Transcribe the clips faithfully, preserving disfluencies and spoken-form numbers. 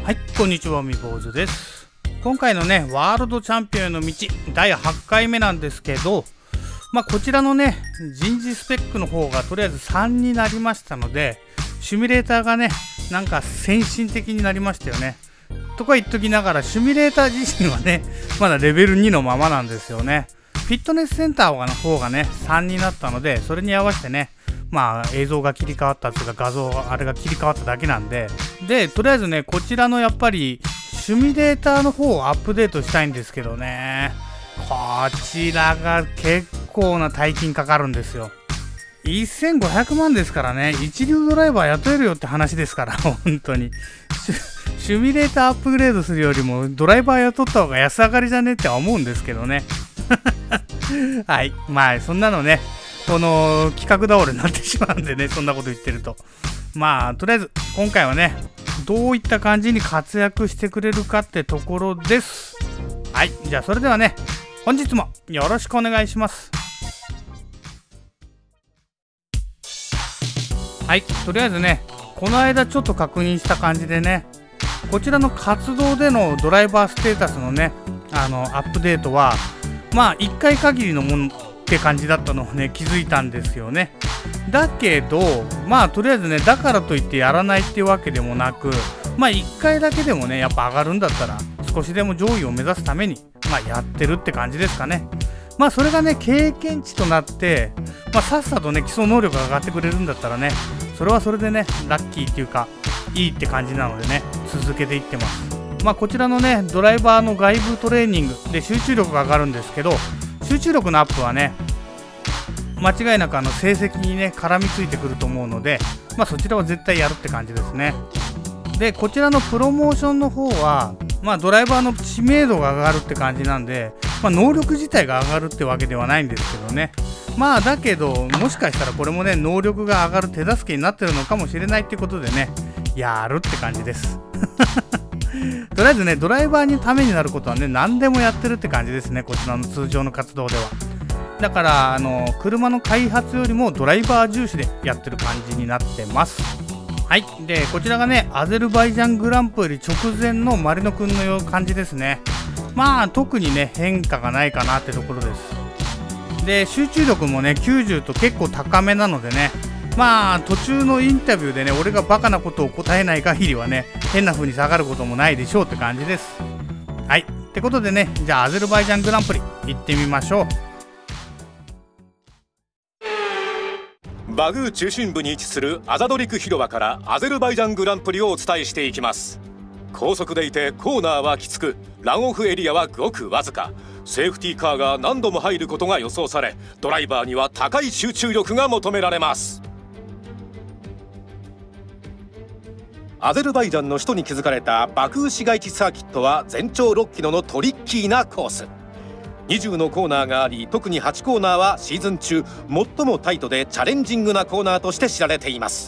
はい、こんにちは、みぼうずです。今回のね、ワールドチャンピオンへの道だいはちかいめなんですけど、まあこちらのね、人事スペックの方がとりあえずさんになりましたので、シミュレーターがね、なんか先進的になりましたよね。とか言っときながら、シミュレーター自身はね、まだレベルにのままなんですよね。フィットネスセンターの方がね、さんになったので、それに合わせてね、まあ映像が切り替わったというか画像あれが切り替わっただけなんで、でとりあえずねこちらのやっぱりシミュレーターの方をアップデートしたいんですけどね、こちらが結構な大金かかるんですよ。せんごひゃくまんですからね、一流ドライバー雇えるよって話ですから、本当にシミュレーターアップグレードするよりもドライバー雇った方が安上がりじゃねって思うんですけどねはい、まあそんなのね、この企画倒れになってしまうんでね、そんなこと言ってると。まあとりあえず今回はね、どういった感じに活躍してくれるかってところです。はい、じゃあそれではね、本日もよろしくお願いします。はい、とりあえずね、この間ちょっと確認した感じでね、こちらの活動でのドライバーステータスのね、あのアップデートはまあいっかい限りのものって感じだったのをね気づいたんですよね。だけどまあとりあえずね、だからといってやらないっていうわけでもなく、まあいっかいだけでもねやっぱ上がるんだったら少しでも上位を目指すためにまあやってるって感じですかね。まあそれがね経験値となって、まあ、さっさとね基礎能力が上がってくれるんだったらね、それはそれでねラッキーっていうかいいって感じなのでね、続けていってます。まあこちらのねドライバーの外部トレーニングで集中力が上がるんですけど、集中力のアップはね間違いなくあの成績にね絡みついてくると思うので、まあそちらは絶対やるって感じですね。でこちらのプロモーションの方はまあドライバーの知名度が上がるって感じなんで、まあ、能力自体が上がるってわけではないんですけどね。まあだけどもしかしたらこれもね能力が上がる手助けになってるのかもしれないってことでね、やるって感じですとりあえずねドライバーにためになることはね何でもやってるって感じですね、こちらの通常の活動では。だからあの車の開発よりもドライバー重視でやってる感じになってます。はい、でこちらがねアゼルバイジャングランプリ直前のマリノくんのよう感じですね。まあ特にね変化がないかなってところです。で集中力もねきゅうじゅうと結構高めなのでね、まあ途中のインタビューでね俺がバカなことを答えない限りはね変な風に下がることもないでしょうって感じです。はい、ってことでね、じゃあアゼルバイジャングランプリ行ってみましょう。 バグー中心部に位置するアザドリク広場からアゼルバイジャングランプリをお伝えしていきます。高速でいてコーナーはきつく、ランオフエリアはごくわずか、セーフティーカーが何度も入ることが予想され、ドライバーには高い集中力が求められます。アゼルバイジャンの首都に築かれたバクー市街地サーキットは全長ろっキロのトリッキーなコース。にじゅうのコーナーがあり、特にはちコーナーはシーズン中最もタイトでチャレンジングなコーナーとして知られています。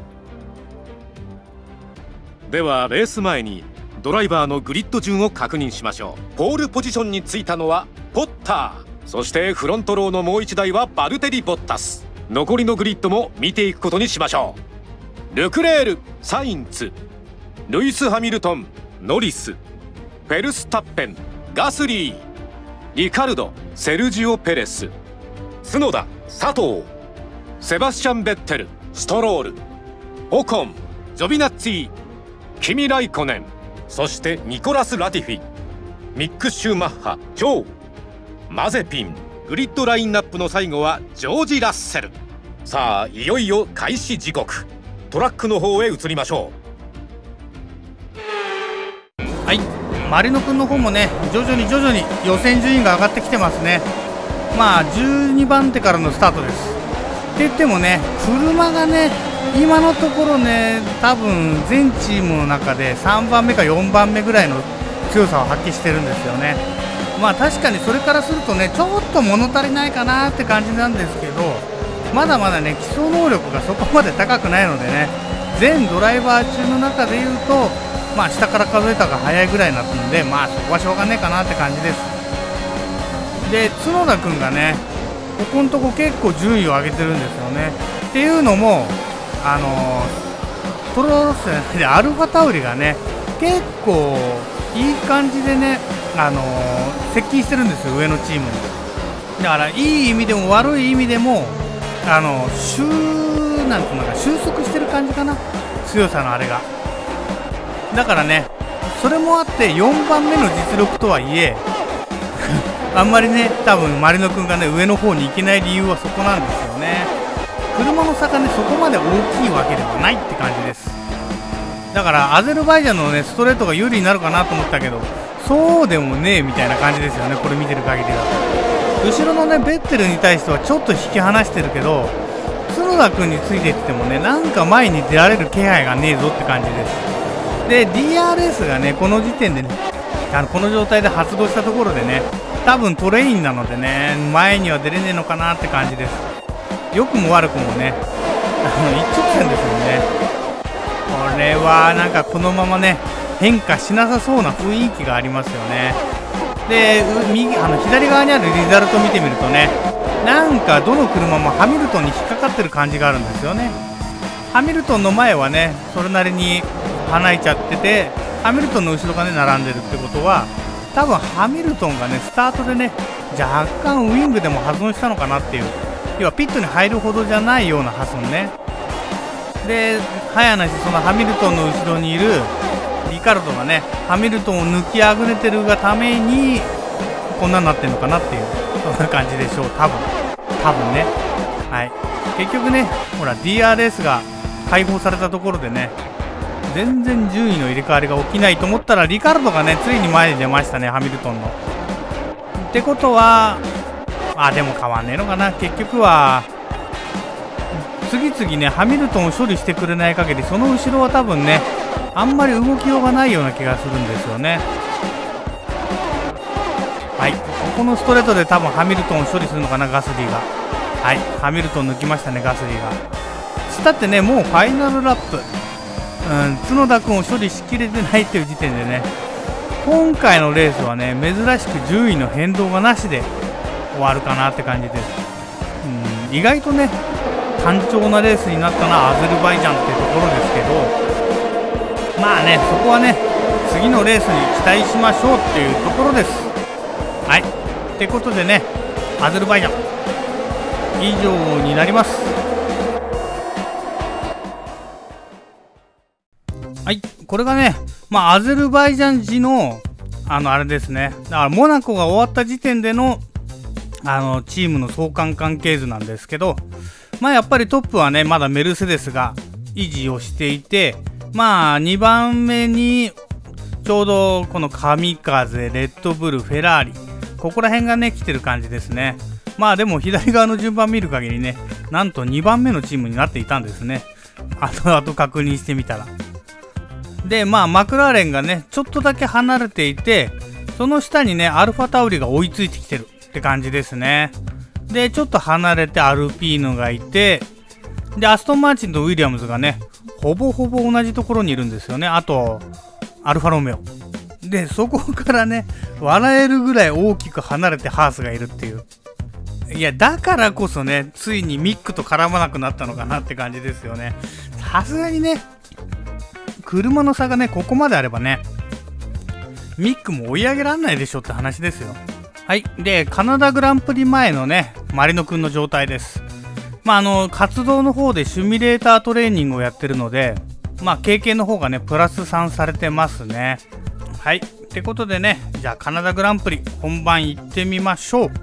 ではレース前にドライバーのグリッド順を確認しましょう。ポールポジションについたのはポッター、そしてフロントローのもういちだいはバルテリ・ボッタス。残りのグリッドも見ていくことにしましょう。ルクレール、サインツ、ルイス・ハミルトン、ノリス、フェルスタッペン、ガスリー、リカルド、セルジオ・ペレス、角田、佐藤、セバスチャン・ベッテル、ストロール、オコン、ジョビナッツィ、キミ・ライコネン、そしてニコラス・ラティフィ、ミック・シューマッハ、チョウ、マゼピン。グリッドラインナップの最後はジョージ・ラッセル。さあいよいよ開始時刻、トラックの方へ移りましょう。はい、マリノくんの方もね徐々に徐々に予選順位が上がってきてますね。まあじゅうにばん手からのスタートです。って言ってもね車がね今のところね多分全チームの中でさんばんめかよんばんめぐらいの強さを発揮してるんですよね。まあ確かにそれからするとねちょっと物足りないかなって感じなんですけど、まだまだね基礎能力がそこまで高くないのでね、全ドライバー中の中でいうとまあ下から数えたが早いぐらいになったので、まあそこはしょうがねえかなって感じです。で角田君がねここのとこ結構順位を上げてるんですよね。っていうのもあのー、トロロッセでアルファタウリがね結構いい感じでね、あのー、接近してるんですよ、上のチームに。だからいい意味でも悪い意味でも、あの収なんていうのか収束してる感じかな、強さのあれが。だからね、それもあってよんばんめの実力とはいえあんまりね、多分マリノ君がね上の方に行けない理由はそこなんですよね。車の差がねそこまで大きいわけではないって感じです。だからアゼルバイジャンのねストレートが有利になるかなと思ったけど、そうでもねえみたいな感じですよね、これ見てる限りだと。後ろのねベッテルに対してはちょっと引き離してるけど、角田君についていってもね、なんか前に出られる気配がねえぞって感じです。で ディーアールエス がねこの時点でね、あのこの状態で発動したところでね、多分トレインなのでね、前には出れねえのかなって感じです。良くも悪くもね、あの一直線ですよね。これはなんかこのままね変化しなさそうな雰囲気がありますよね。で右あの左側にあるリザルト見てみるとね、なんかどの車もハミルトンに引っかかってる感じがあるんですよね。ハミルトンの前はねそれなりに離れちゃってて、ハミルトンの後ろがね並んでるってことは、多分ハミルトンがねスタートでね若干ウイングでも破損したのかなっていう、要はピットに入るほどじゃないような破損ね。で早なしそのハミルトンの後ろにいるリカルドがねハミルトンを抜きあぐねてるがためにこんなになってるのかなっていう、そんな感じでしょう、多分多分ね。はい、結局ねほら ディーアールエス が解放されたところでね、全然順位の入れ替わりが起きないと思ったら、リカルドがねついに前に出ましたね、ハミルトンの。ってことはあでも変わんねえのかな、結局は次々ねハミルトンを処理してくれない限り、その後ろは多分ねあんまり動きようがないような気がするんですよね。はい、ここのストレートで多分ハミルトンを処理するのかな、ガスリーが。はい、ハミルトン抜きましたね、ガスリーが。つったってねもうファイナルラップ、うん、角田君を処理しきれてないっていう時点でね、今回のレースはね珍しく順位の変動がなしで終わるかなって感じです。うん、意外とね単調なレースになったのはアゼルバイジャンっていうところですけど、まあねそこはね次のレースに期待しましょうっていうところです。はい、ってことでねアゼルバイジャン以上になります。はい、これがね、まあ、アゼルバイジャン時の、あの、あれですね。だから、モナコが終わった時点での、あの、チームの相関関係図なんですけど、まあ、やっぱりトップはね、まだメルセデスが維持をしていて、まあ、にばんめに、ちょうど、この神風、レッドブル、フェラーリ、ここら辺がね、来てる感じですね。まあ、でも、左側の順番見る限りね、なんとにばんめのチームになっていたんですね。後々確認してみたら。でまあマクラーレンがねちょっとだけ離れていて、その下にねアルファタウリが追いついてきてるって感じですね。でちょっと離れてアルピーノがいて、でアストンマーチンとウィリアムズがねほぼほぼ同じところにいるんですよね。あとアルファロメオで、そこからね笑えるぐらい大きく離れてハースがいるっていう。いやだからこそねついにミックと絡まなくなったのかなって感じですよね。さすがにね車の差がねここまであればねミックも追い上げらんないでしょって話ですよ。はい、でカナダグランプリ前のねマリノ君の状態です。まああの活動の方でシミュレータートレーニングをやってるので、まあ経験の方がねプラスさんされてますね。はい、ってことでね、じゃあカナダグランプリ本番行ってみましょう。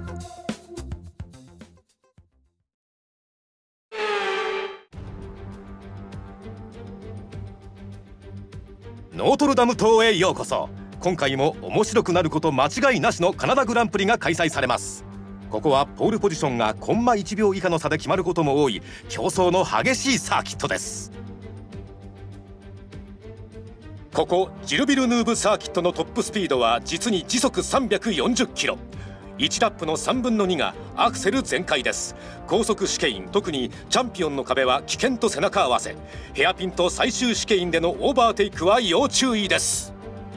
ノートルダム島へようこそ。今回も面白くなること間違いなしのカナダグランプリが開催されます。ここはポールポジションがコンマいちびょう以下の差で決まることも多い競争の激しいサーキットです。ここジルビルヌーブサーキットのトップスピードは実に時速さんびゃくよんじゅっキロ。いちラップのさんぶんのにがアクセル全開です。高速試験員、特にチャンピオンの壁は危険と背中合わせ。ヘアピンと最終試験員でのオーバーテイクは要注意です。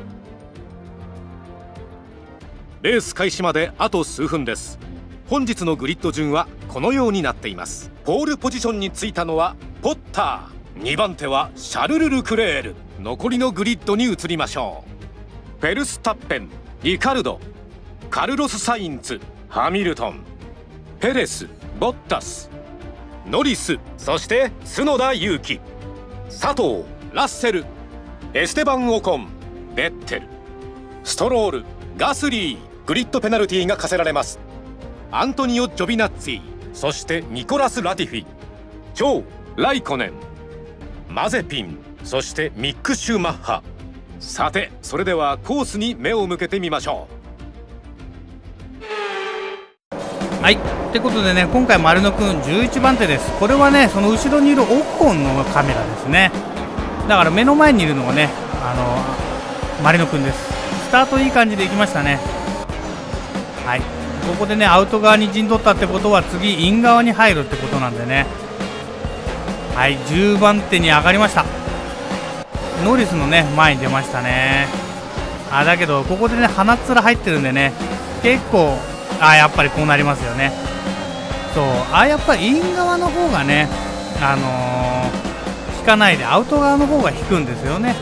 レース開始まであと数分です。本日のグリッド順はこのようになっています。ポールポジションについたのはポッター、 にばん手はシャルル・ルクレール。残りのグリッドに移りましょう。フェルスタッペン、リカルド、カルロス・サインツ、ハミルトン、ペレス、ボッタス、ノリス、そして角田裕樹、佐藤、ラッセル、エステバン・オコン、ベッテル、ストロール、ガスリー。グリッドペナルティーが課せられます。アントニオ・ジョビナッツィ、そしてニコラス・ラティフィ、チョウ・ライコネン、マゼピン、そしてミック・シューマッハ。さてそれではコースに目を向けてみましょう。はい、ってことでね、今回丸野くんじゅういちばん手です。これはね、その後ろにいるオコンのカメラですね。だから目の前にいるのがね、あの丸野くんです。スタートいい感じでいきましたね。はい、ここでねアウト側に陣取ったってことは次イン側に入るってことなんでね。はい、じゅうばん手に上がりました。ノリスのね前に出ましたね。あだけどここでね鼻っ面入ってるんでね、結構あやっぱりこうなりますよね。そうあやっぱりイン側の方がね、あのー、引かないでアウト側の方が引くんですよね。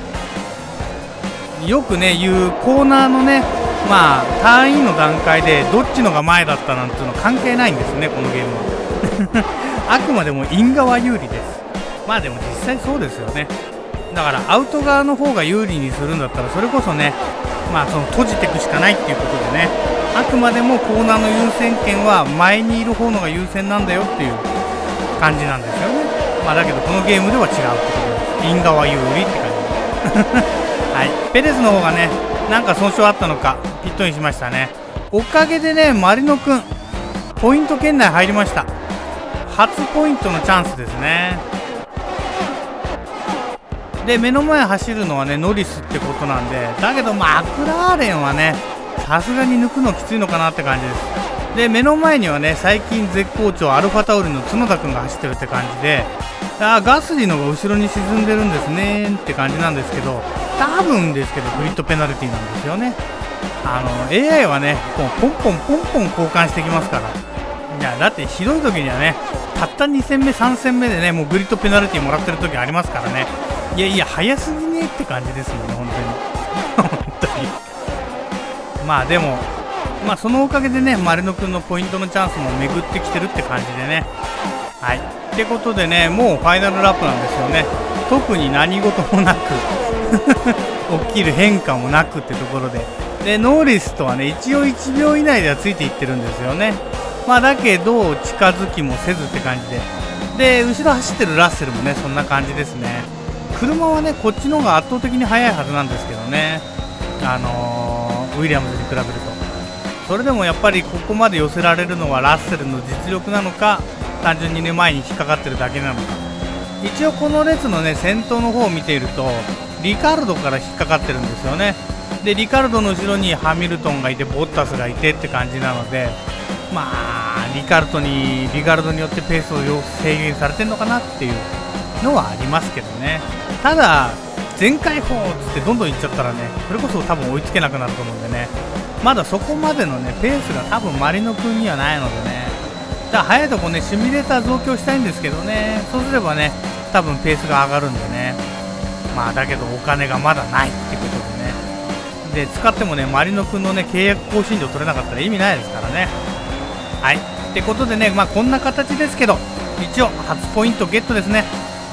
よくね言うコーナーのね、まあ単位の段階でどっちのが前だったなんていうの関係ないんですね、このゲームは。あくまでもイン側有利です。まあでも実際そうですよね。だからアウト側の方が有利にするんだったらそれこそね、まあその閉じていくしかないっていうことでね、あくまでもコーナーの優先権は前にいる方のが優先なんだよっていう感じなんですよね。まあだけどこのゲームでは違うってことです。イン側有利って感じ。はい、ペレスの方がねなんか損傷あったのかピットインしましたね。おかげでねマリノくんポイント圏内入りました。初ポイントのチャンスですね。で目の前走るのはねノリスってことなんで、だけどマクラーレンはねさすがに抜くのきついのかなって感じです。で目の前にはね最近絶好調アルファタオルの角田くんが走ってるって感じで、あガスリのが後ろに沈んでるんですねって感じなんですけど、多分ですけどグリッドペナルティなんですよね。あの エーアイ はねこうポンポンポンポン交換してきますから。いやだってひどい時にはねたったに戦目さん戦目でねもうグリッドペナルティもらってる時ありますからね。いやいや早すぎねって感じですもんね本当に。本当にまあでもまあそのおかげでね丸野くんのポイントのチャンスも巡ってきてるって感じでね。はいってことでねもうファイナルラップなんですよね。特に何事もなく起きる変化もなくってところで、でノーリスとはね一応いちびょう以内ではついていってるんですよね。まあだけど近づきもせずって感じで、で後ろ走ってるラッセルもねそんな感じですね。車はねこっちの方が圧倒的に速いはずなんですけどね、あのー、ウィリアムズに比べると。それでもやっぱりここまで寄せられるのはラッセルの実力なのか、単純にね前に引っかかってるだけなのか。一応この列のね先頭の方を見ているとリカルドから引っかかってるんですよね。でリカルドの後ろにハミルトンがいてボッタスがいてって感じなので、まあリカルドにリカルドによってペースを制限されてるのかなっていうのはありますけどね。ただ全開放っつってどんどんいっちゃったらねそれこそ多分追いつけなくなると思うんでね、まだそこまでのねペースが多分マリノ君にはないのでね、だから早いとこねシミュレーター増強したいんですけどね、そうすればね多分ペースが上がるんでね。まあだけどお金がまだないってことでね、で使ってもねマリノ君のね契約更新料取れなかったら意味ないですからね。はいってことでね、まあこんな形ですけど一応初ポイントゲットですね。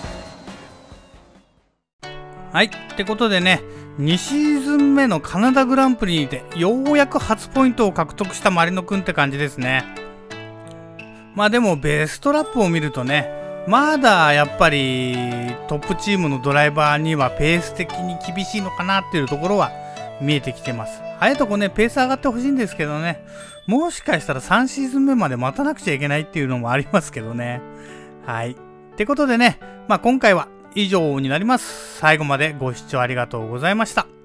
はいってことでねにシーズン目のカナダグランプリにてようやく初ポイントを獲得したマリノ君って感じですね。まあでもベストラップを見るとねまだやっぱりトップチームのドライバーにはペース的に厳しいのかなっていうところは見えてきてます。早いとこねペース上がってほしいんですけどね、もしかしたらさんシーズン目まで待たなくちゃいけないっていうのもありますけどね。はいってことでね、まあ今回は以上になります。最後までご視聴ありがとうございました。